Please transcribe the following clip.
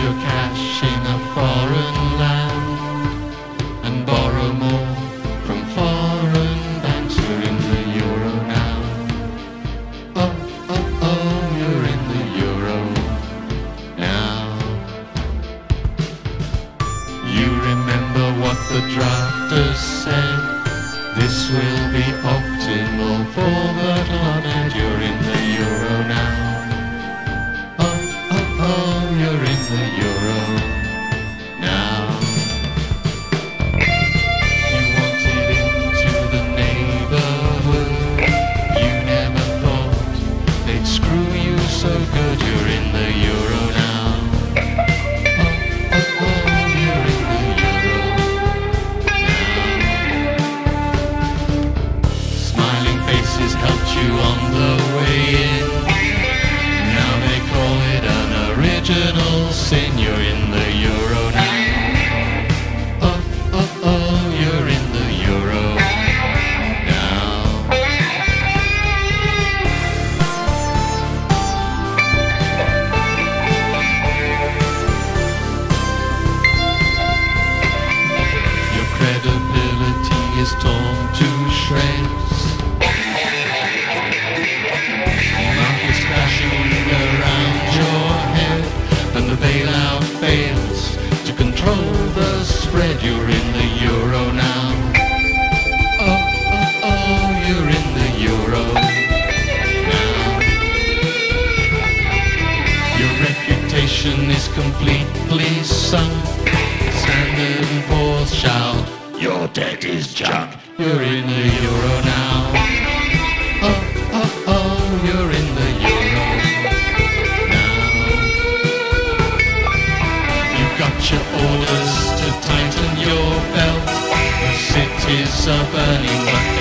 your cash in a foreign land and borrow more from foreign banks. You're in the euro now. Oh, oh, oh, you're in the euro now. You remember what the drafters said? This will be optimal for the planet. You're in the euro now. Oh, oh, oh, you're in the euro now. You wanted into the neighborhood. You never thought they'd screw you so good. You're in the euro now. Oh, oh, oh, you're in the euro now. Smiling faces helped you on the way in. Now they call it an original sin. You're in the euro now. Oh, oh, oh, you're in the euro now. Your credibility is torn to shreds. Mouth is crashing around your head, and the bailout fails to control the spread. You're in the euro now. Oh, oh, oh, you're in the euro now. Your reputation is completely sunk. Standard and Poor's shout, your debt is junk. You're in the euro now. Oh, oh, oh, you're in the euro now. You got your orders to tighten your belt. The cities are burning, but